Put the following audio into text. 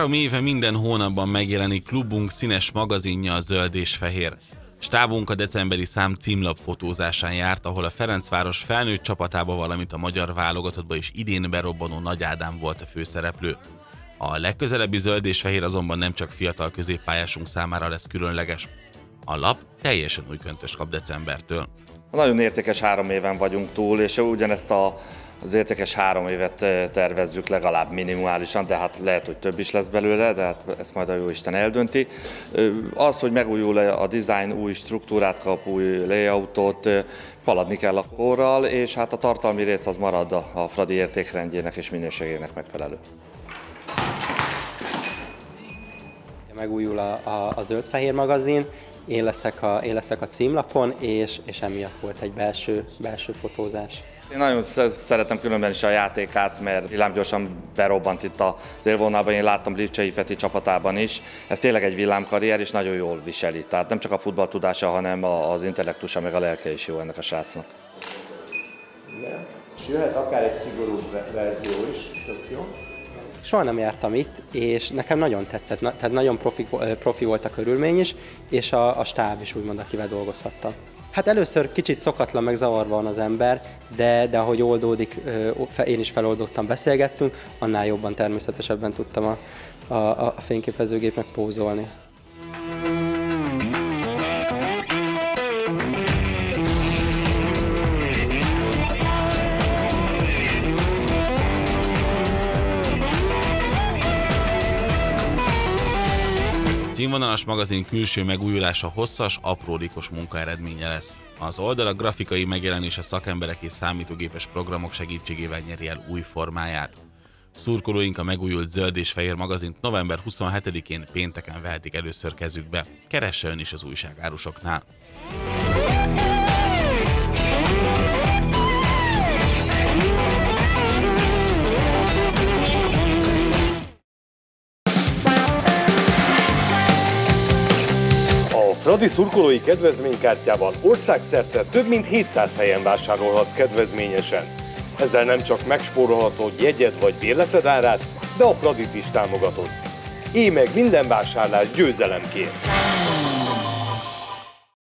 3 éve minden hónapban megjelenik klubunk színes magazinja, a Zöld és Fehér. Stábunk a decemberi szám címlap fotózásán járt, ahol a Ferencváros felnőtt csapatába, valamint a magyar válogatottba is idén berobbanó Nagy Ádám volt a főszereplő. A legközelebbi Zöld és Fehér azonban nem csak fiatal középpályásunk számára lesz különleges. A lap teljesen új köntöst kap decembertől. Nagyon értékes 3 éven vagyunk túl, és ugyanezt az értékes 3 évet tervezzük legalább minimálisan, de hát lehet, hogy több is lesz belőle, de hát ezt majd a jóisten eldönti. Az, hogy megújul a design, új struktúrát kap, új layoutot, haladni kell a korral, és hát a tartalmi rész az marad a Fradi értékrendjének és minőségének megfelelő. Megújul a Zöld-Fehér magazin, én leszek a címlapon, és emiatt volt egy belső fotózás. Én nagyon szeretem különben is a játékát, mert villámgyorsan berobbant itt az élvonalban, én láttam Lipcsei Peti csapatában is. Ez tényleg egy villámkarrier, és nagyon jól viseli. Tehát nem csak a futballtudása, hanem az intellektusa, meg a lelke is jó ennek a srácnak. Igen. És jöhet akár egy szigorúbb verzió is, tök jó. Soha nem jártam itt, és nekem nagyon tetszett, tehát nagyon profi volt a körülmény is, és a stáb is úgymond, akivel dolgozhattam. Hát először kicsit szokatlan, meg zavarva van az ember, de ahogy oldódik, én is feloldottam, beszélgettünk, annál jobban természetesebben tudtam a fényképezőgépnek pózolni. Színvonalas magazin külső megújulása hosszas, aprólékos munka eredménye lesz. Az oldalak grafikai megjelenése szakemberek és számítógépes programok segítségével nyeri el új formáját. Szurkolóink a megújult Zöld és Fehér magazint november 27-én pénteken vehetik először kezükbe. Keresse ön is az újságárusoknál! A Fradi szurkolói kedvezménykártyával országszerte több mint 700 helyen vásárolhatsz kedvezményesen. Ezzel nem csak megspórolhatod jegyed vagy bérleted árát, de a Fradit is támogatod. Élj meg minden vásárlás győzelemként!